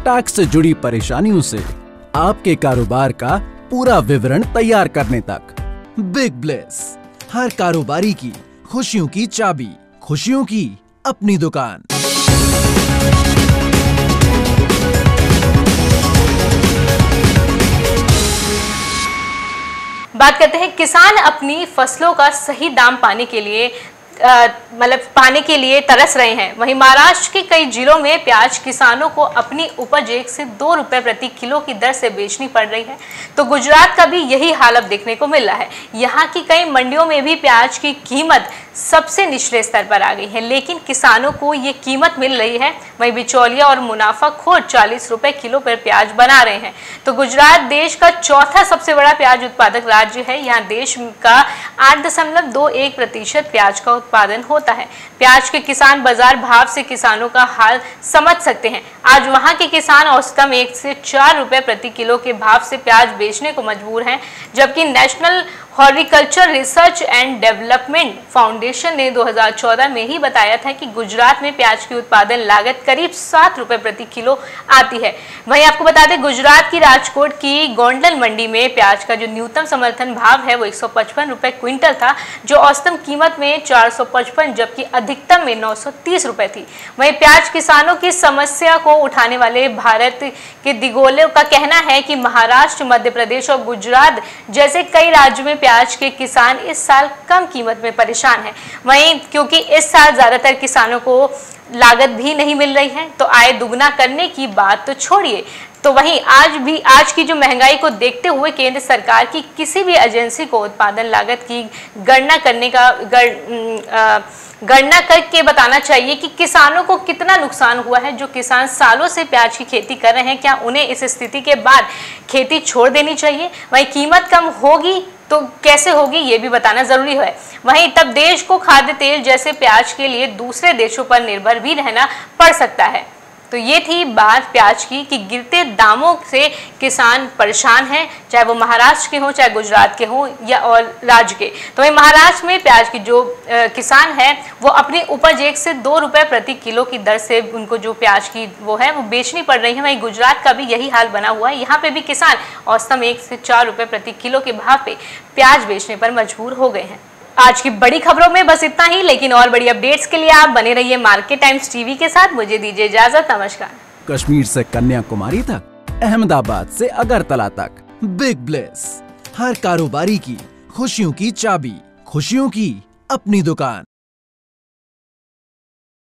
Tax से जुड़ी परेशानियों से आपके कारोबार का पूरा विवरण तैयार करने तक। बिग ब्लेस, हर कारोबारी की खुशियों की चाबी, खुशियों की अपनी दुकान। बात करते हैं, किसान अपनी फसलों का सही दाम पाने के लिए तरस रहे हैं। वहीं महाराष्ट्र के कई जिलों में प्याज किसानों को अपनी उपज 1 से 2 रुपए प्रति किलो की दर से बेचनी पड़ रही है। तो गुजरात का भी यही हाल अब देखने को मिल रहा है। यहाँ की कई मंडियों में भी प्याज की कीमत सबसे निचले स्तर पर आ गई है, लेकिन किसानों को ये कीमत मिल रही है। वहीं बिचौलिया और मुनाफाखोर 40 रुपए किलो पर प्याज बना रहे हैं। तो गुजरात देश का चौथा सबसे बड़ा प्याज उत्पादक राज्य है। यहाँ देश का 8.21% प्याज का उत्पादन होता है। प्याज के किसान बाजार भाव से किसानों का हाल समझ सकते हैं। आज वहां के किसान औसतन 1 से 4 रुपए प्रति किलो के भाव से प्याज बेचने को मजबूर हैं, जबकि National Horticulture Research and Development Foundation ने 2014 में ही बताया था कि गुजरात में प्याज की उत्पादन लागत करीब 7 रुपए प्रति किलो आती है। वहीं आपको बता दें, गुजरात की राजकोट की गोंडल मंडी में प्याज का जो न्यूनतम समर्थन भाव है वो 155 रुपए क्विंटल था, जो औसतन कीमत में 455 जबकि अधिकतम में 930 रुपए थी। वहीं प्याज किसानों की समस्या को उठाने वाले भारत के दिगोले का कहना है कि महाराष्ट्र, मध्य प्रदेश और गुजरात जैसे कई राज्यों में प्याज के किसान इस साल कम कीमत में परेशान हैं। वहीं क्योंकि इस साल ज्यादातर किसानों को लागत भी नहीं मिल रही है, तो आय दुगना करने की बात तो छोड़िए। तो वहीं आज की जो महंगाई को देखते हुए केंद्र सरकार की किसी भी एजेंसी को उत्पादन लागत की गणना करके बताना चाहिए कि किसानों को कितना नुकसान हुआ है। जो किसान सालों से प्याज की खेती कर रहे हैं, क्या उन्हें इस स्थिति के बाद खेती छोड़ देनी चाहिए? वहीं कीमत कम होगी तो कैसे होगी, ये भी बताना जरूरी है। वहीं तब देश को खाद्य तेल जैसे प्याज के लिए दूसरे देशों पर निर्भर भी रहना पड़ सकता है। तो ये थी बात प्याज की कि गिरते दामों से किसान परेशान हैं, चाहे वो महाराष्ट्र के हों, चाहे गुजरात के हों या और राज्य के। तो वहीं महाराष्ट्र में प्याज की जो किसान है वो अपनी उपज 1 से 2 रुपए प्रति किलो की दर से उनको जो प्याज की वो बेचनी पड़ रही है। वहीं गुजरात का भी यही हाल बना हुआ है। यहाँ पे भी किसान औसतन 1 से 4 रुपए प्रति किलो के भाव पे प्याज बेचने पर मजबूर हो गए हैं। आज की बड़ी खबरों में बस इतना ही, लेकिन और बड़ी अपडेट्स के लिए आप बने रहिए मार्केट टाइम्स टीवी के साथ। मुझे दीजिए इजाजत, नमस्कार। कश्मीर से कन्याकुमारी तक, अहमदाबाद से अगरतला तक, बिग ब्लेस, हर कारोबारी की खुशियों की चाबी, खुशियों की अपनी दुकान।